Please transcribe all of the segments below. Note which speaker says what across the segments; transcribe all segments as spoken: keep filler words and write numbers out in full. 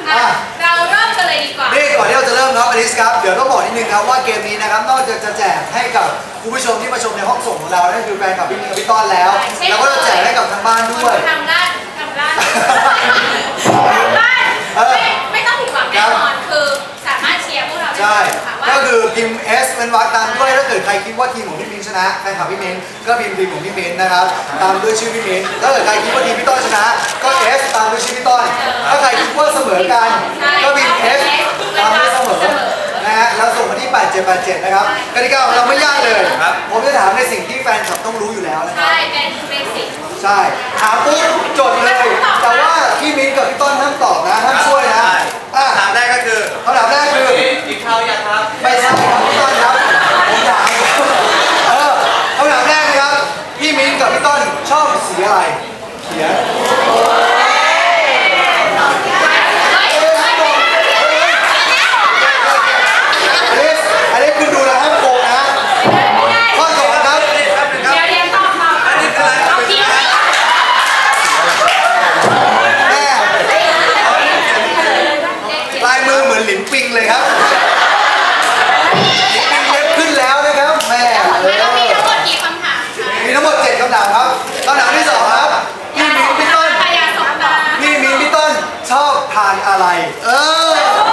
Speaker 1: เราเริ่มกันเลยดีกว่า
Speaker 2: นี่ก่อนที่เราจะเริ่มนะอลิสครับเดี๋ยวต้องบอกนิดนึงครับว่าเกมนี้นะครับนอกจากจะแจกให้กับคุณผู้ชมที่มาชมในห้องส่งของเรานั่นคือแฟนคลับพี่มิ้งกับพี่ต้อนแล้วแล้วก็จะแจกให้กับทางบ้านด้วย
Speaker 1: ทำด้านทำด้านทำด้านไม่ไม่ต้องผิดหวังแน่นอนคือสามารถเชียร์พวกเราได้
Speaker 2: ใช่ก็คือพิมพ์ S เป็นวรรคตามด้วยถ้าเกิดใครคิดว่าทีมของพี่มิ้งชนะแฟนคลับพี่มิ้งก็พิมพ์ทีมของพี่มิ้งนะครับตามด้วยชื่อพี่มิ้งถ้าเกิดใครคิดว่าทีมพี่ต้อนชนะก็ S ตามด้วยชื่อพี่ต้อนถ้าใครคิดว่าเสมอกันก็พิมพ์ S ตามด้วยเสมอนะฮะแล้วส่งมาที่แปดเจ็ดแปดเจ็ดนะครับกติกาของเราไม่ยากเลยผมจะถามในสิ่งที่แฟนคลับต้องรู้อยู่แล้วนะครับ
Speaker 1: ใช่เป็นเบสิก
Speaker 2: ใช่ถามปุ๊บจดเลยแต่ว่าพี่มิ้งกับพี่ต้นห้ามตอบนะห้ามช่วยนะ
Speaker 3: ถามแรกก็คือ
Speaker 2: คำถามแรกคือ
Speaker 3: กินข้าวยังครับ
Speaker 2: ไม่ใช่ครับพี่ต้นครับผมถามเออคำถามแรกนะครับพี่มิ้งกับพี่ต้นชอบสีอะไรเขียวอันนี้คุณดูแลห้ามโกงนะข้อสองครับ
Speaker 1: เดี๋ยวเรียนต่อมาอันนี้คืออะไรต้องคิด
Speaker 2: แม่ลายมือเหมือนหลินปิงเลยครับหลินปิงเล็บขึ้นแล้วนะครับแม่
Speaker 1: มีทั้งหมดกี่คำถาม
Speaker 2: มีทั้งหมดเจ็ดคำถามครับคำถามที่สองครับพี่มิ้งพี่ต้นพี่มิ้งพี่ต้นชอบทานอะไรเออ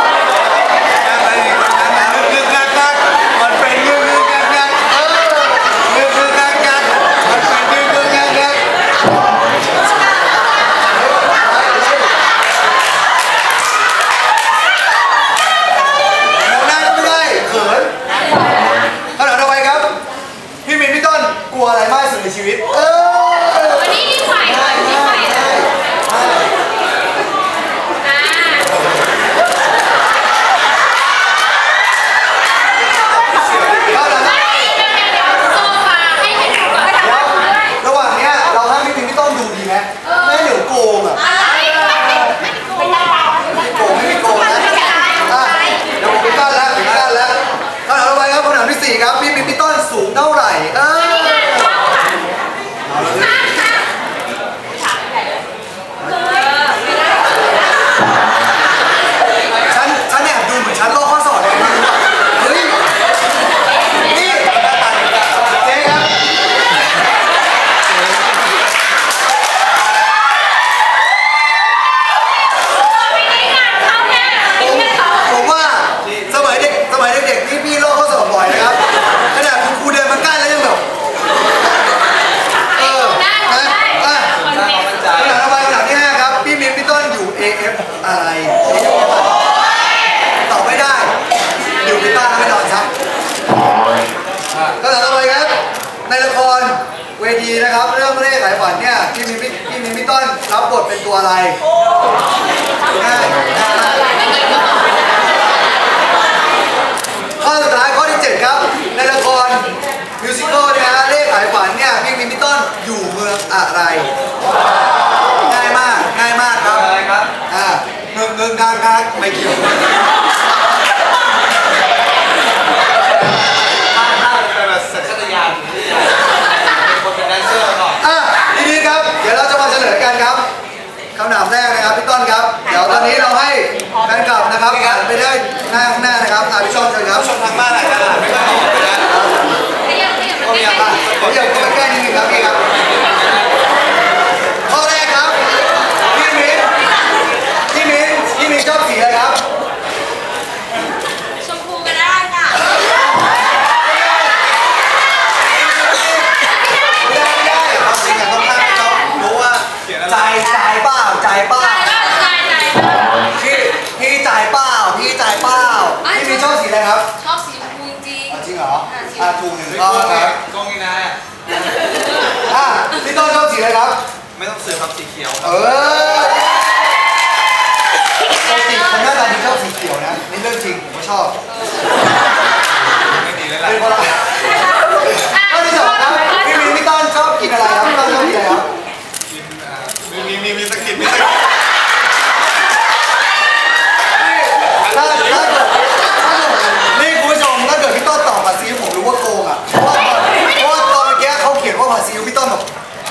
Speaker 2: กลัวอะไรมากสุดในชีวิตเออ
Speaker 1: วันนี้นี่ไหวเลยนี่ไหวเลย
Speaker 2: ระหว่างเนี้ยเราห้ามพี่มิ้งพี่ต้นดูดีไหมไม่เดี๋ยวโกงอ่ะไม่โกงไม่โกงนะเดี๋ยวผมไปกั้นแล้วไปกั้นแล้วคำถามต่อไปครับคำถามที่สี่ครับพี่มิ้งพี่ต้นสูงเท่าไหร่เออฉันฉันแอบดูเหมือนฉันลอกข้อสอบเลยเฮ้ยนี่เจ๊ครับผมว่าสมัยเด็กสมัยเด็กๆนี่พี่ลอกข้อสอบบ่อยนะครับขนาดคุณครูเดินมาใกล้แล้วยังแบบเออนะอ่ะคำถามต่อไปคำถามที่ห้าครับพี่มิ้งพี่ต้นอยู่ เอ เอฟ อะไรตอบไม่ได้อยู่ในบ้านไม่นอนครับคำถามต่อไปครับในละครเวทีนะครับเรื่องเร่ขายฝันเนี่ยพี่มิ้งพี่มิ้งพี่ต้นรับบทเป็นตัวอะไรง่ายข้อสุดท้ายข้อที่เจ็ดครับในละครมิวสิคอลเนี่ยฮะเร่ขายฝันเนี่ยพี่มิ้งพี่ต้นอยู่เมืองอะไรง่ายมากง่ายมากครับอะไรครับอ่าเมืองเมืองกลางครับไม่เกี่ยว
Speaker 3: ถ้าถ้าเป็นแบบสัญชาตญาณเป็นคนเป็นแดนเซอร์ก่อน
Speaker 2: อ่ะทีนี้ครับเดี๋ยวเราจะมาเฉลยกันครับคำถามแรกนะครับพี่ต้นครับเดี๋ยวตอนนี้เราให้แฟนคลับนะครับอ่านไปได้หน้าข้างหน้านะครับอ่านพี่ชมเชิญครับ
Speaker 3: ชมทางบ้านอาจจะอ่านไม่ค่อยออกนะ
Speaker 2: ผมอยากผมอยากเข้าไปใกล้นิดนึงครับพี่ครับข้อแรกครับพี่มิ้นพี่มิ้นพี่มิ้นชอบสีอะไรครับ
Speaker 1: ชมพูก็ได้ค่ะ
Speaker 2: ไม่ได้ไม่ได้ครับสิ่งที่ต้องให้เขารู้ว่าใจใจเปล่าใจเปล่าพี่พี่จ่ายเปล่าพี่จ่ายเปล่าพี่มิ้นชอบสีอะไรครับ
Speaker 1: ชอบสีชมพูจริง
Speaker 2: จริงเหรออ่าถูกหนึ่งข้อครับ
Speaker 3: กงนี่นะ
Speaker 2: อ่ะพี่ต้นชอบสีอะไรครับ
Speaker 3: ไม่ต้องซื้อครับสีเขียว
Speaker 2: เออปกติคนหน้าตาดีชอบสีเขียวนะนี่เรื่องจริงผมก็ชอบ
Speaker 3: ไม่ดีเลยล่ะ
Speaker 2: เป็นเพราะอะไรข้อที่สองครับพี่มิ้นพี่ต้นชอบกินอะไรครับพี่ต้นชอบกินอะไรครับ
Speaker 3: มีมีมีมีสกินมีสกิน
Speaker 2: ถ้าถ้าเกิดถ้าเกิดนี่คุณผู้ชมถ้าเกิดพี่ต้นตอบผัดซีอิ๊วผมรู้ว่าโกงอ่ะเพราะว่าเพราะว่าตอนเมื่อกี้เขาเขียนว่าผัดซีอิ๊วพี่ต้นแบบ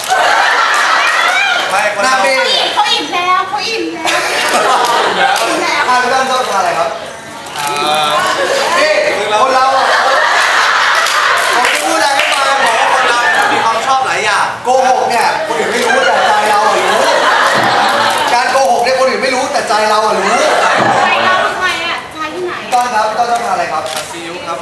Speaker 3: ไม่คน
Speaker 1: เขาอิ่มแล้วเขาอิ่มแล้ว
Speaker 2: อ่าพี่ต้นชอบทานอะไรครับ
Speaker 3: เอ่อ
Speaker 2: นี่คนเราอ่ะผมจะพูดอะไรให้ฟัง
Speaker 3: บอกว่าคนเราเนี่ยมีความชอบหลายอย่าง
Speaker 2: โกหกเนี่ยคนอื่นไม่รู้แต่ใจเราอะรู้การโกหกเนี่ยคนอื่นไม่รู้แต่ใจเราอะรู้
Speaker 1: ใครเราใครอ่ะใครที่ไหน
Speaker 2: ต้นครับต้นชอบทานอะไรครับ
Speaker 3: ซีอิ๊วครับผม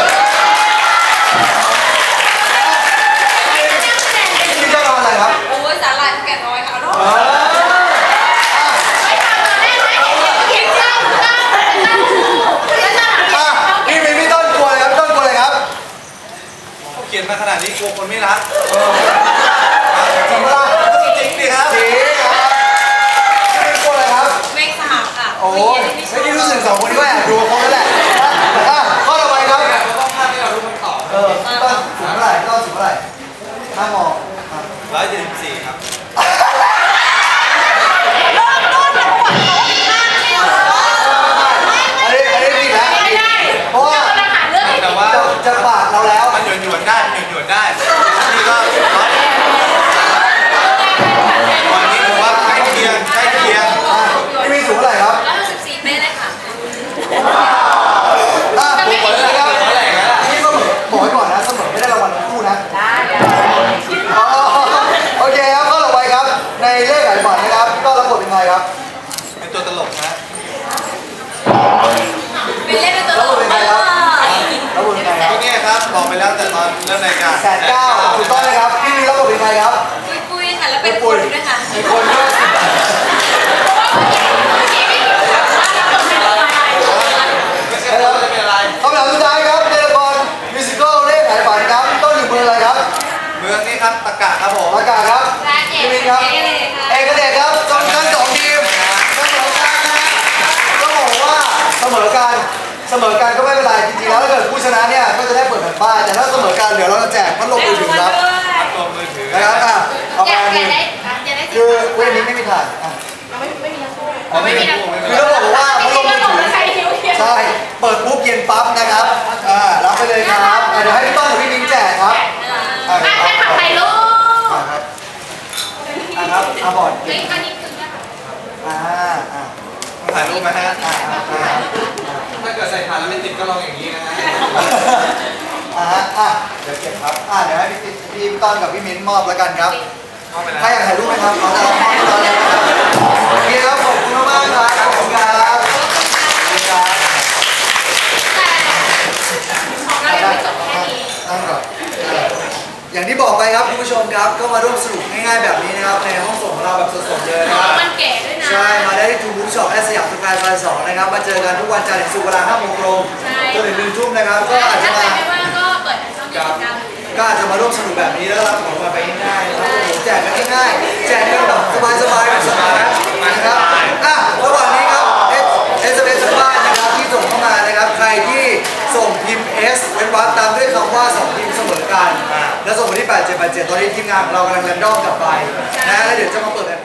Speaker 2: พี่ชอบทานอะไรครับ
Speaker 1: โอ้ยสาหร่ายแกะน้อยค่ะ
Speaker 2: เออ
Speaker 1: ไม่ทำมาได้ไหมเห็นเจ้าเจ้าเจ้าแล้วจะ
Speaker 2: อ่ะพี่มีพี่ต้นกลัวอะไรครับต้นกลัวอะไรครับ
Speaker 3: เขาเขียนมาขนาดนี้กลัวคนไม่รัก
Speaker 2: เออจริงปะล่ะ
Speaker 3: จริงดิครับ
Speaker 2: จริงครับพี่กลัวอะไรครับ
Speaker 1: เมฆสหักค่ะ
Speaker 2: โอ้ยไม่ได้รู้สึกสองคนนี้ก็แอบดูเขาแล้วแหละอ่ะข้อต่อไปครับ
Speaker 3: แบบว่าภาพที่เรารู้มันตอบ
Speaker 2: เออพี่ต้นสูงเท่าไหร่พี่ต้นสูงเท่าไหร่ห้ามองอ่ะ
Speaker 3: ร้อยเจ็ดสิบสี่ครับ
Speaker 2: อันนี้อันนี้ผิดแล้ว
Speaker 1: ไม่ได้
Speaker 2: เพราะว่า
Speaker 1: เรากำลังหาเรื่องให้
Speaker 3: แต่ว่า
Speaker 2: จะจะปากเราแล้ว
Speaker 3: มันหยวนหยวนๆได้มันหยวนหยวนๆได้นี่ก็ร้อยวันนี้ผมว่าใกล้เคียงใกล้เคียง
Speaker 2: อ่ะพี่มีสูงเท่าไหร่ครับ
Speaker 1: ร้อยสิบสี่เมตรเลยค่ะ
Speaker 2: อ่ะผมบอกเลยนะครับพี่เสมอบอกไว้ก่อนนะเสมอไม่ได้รางวัลทั้งคู่นะ
Speaker 1: ได้
Speaker 2: อ๋อโอเคครับข้อต่อไปครับ ในเลขไหนฝันนะครับพี่ต้นรับบทเป็นใครครับ
Speaker 3: เป็นตัวตลกนะ
Speaker 1: เป็นเล่นเป็นตัวตลก
Speaker 2: รับบทเป็นใครครับ
Speaker 3: ก็เนี่ยครับบอกไปแล้วแต่ตอนเริ่มรายการ
Speaker 2: แสนเก้าถูกต้องเลยครับพี่มีรับบทเป็นใครครับ
Speaker 1: ปุยปุยค่ะ แล้วเป็นปุยด้วยค่ะ
Speaker 2: เป็นคนที่
Speaker 3: ไม่ใช่ว่าจะเป็นอะไร
Speaker 2: คำถามสุดท้ายครับในละครมิวสิคลเลขไหนฝันครับพี่ต้นอยู่เมืองอะไรครับ
Speaker 3: เมืองนี้ครับตะกะครับผม
Speaker 2: อากาศครับ
Speaker 1: ร้านเอก
Speaker 2: พี่มินครับ
Speaker 1: เอกเลยค่ะ
Speaker 2: เอกเดชครับจนทั้งสองทีมเสมอกันนะต้องบอกว่าเสมอกันเสมอกันก็ไม่เป็นไรจริงๆแล้วถ้าเกิดผู้ชนะเนี่ยก็จะได้เปิดแผ่นป้ายแต่ถ้าเสมอกันเดี๋ยวเราจะแจกพัดลมมือถือครับ
Speaker 3: ตัวมือถือ
Speaker 2: นะครับอ่ะเอา
Speaker 1: อยาก
Speaker 2: มา
Speaker 1: อยาก
Speaker 2: ห
Speaker 1: ได้
Speaker 2: นึ่ง
Speaker 1: อยากได้
Speaker 2: คือเว้ยนี้ไม่มีถ่านอ่ะ
Speaker 1: ไม่ไม่มี
Speaker 2: อ๋อไม่มี
Speaker 1: นะ
Speaker 2: คือต้องบอกว่าพัดลมมือถือ
Speaker 1: ใครหิวเขียว
Speaker 2: ใช่เปิดปุ๊บเย็นปั๊บนะครับอ่ารับไปเลยครับอ่ะเดี๋ยวให้พี่ต้นกับพี่มิ้งแจกครับ
Speaker 1: อ่ะแค่ขับไปลูก
Speaker 2: อ่ะครับอ่ะครับอ่ะบอด
Speaker 1: เฮ้ยอันนี้คือนะคะ
Speaker 2: อ่าอ่า
Speaker 3: ถ่ายรูปไหมฮะ
Speaker 2: อ่าอ่าอ่า
Speaker 3: ถ้าเกิดใส่ถ่านแล้วไม่ติดก็ลองอย่างนี้นะฮะ
Speaker 2: อ่าฮะอ่ะเดี๋ยวเก็บครับอ่าเดี๋ยวให้พี่ติ๊กพี่ต้นกับพี่มิ้นมอบแล้วกันครับ
Speaker 3: เข้าไปแล้ว
Speaker 2: ใครอยากถ่ายรูปไหมครับขอจะรับมอบตอนเลยนะครับโอเคครับขอบคุณมากๆครับขอบคุณครับขอบคุณครับ
Speaker 1: แต่ของเรายังไม่จบแค่นี้
Speaker 2: นั่งก่อนเอออย่างที่บอกไปครับคุณผู้ชมครับก็มาร่วมสนุกง่ายๆแบบนี้นะครับในห้องส่งของเราแบบสดๆเลยนะครับ
Speaker 1: มันเก๋ด้วยนะ
Speaker 2: ใช่ มาได้ที่ทูบูธช็อปและสยามสแควร์ซอยสองนะครับ มาเจอกันทุกวันจันทร์ถึงศุกร์เวลาห้าโมงตรง
Speaker 1: ใช่
Speaker 2: จนถึงหนึ่งทุ่มนะครับ ก็อาจจะ
Speaker 1: ถ้าใคร
Speaker 2: มา
Speaker 1: ไม่ว่างก็เปิดทางช่องกิจกรรม
Speaker 2: ก็อาจจะมาร่วมสนุกแบบนี้แล้วรับของมาไปง่ายๆนะครับผมแจกกันง่ายๆแจกกันแบบสบายๆแบบสบายๆนะครับอ่ะระหว่างนี้ครับเอสเอสเอสบ้านนะครับที่ส่งเข้ามานะครับ ใครที่ส่งพิมพ์ S เป็นวรรคตามด้วยคำว่าสองพิมพ์เสมอกัน แล้วส่งมาที่แปดเจ็ดแปดเจ็ดตอนนี้ทีมงานของเรากำลังแรนดอมกลับไปนะแล้วเดี๋ยวจะมาเปิดแผ่น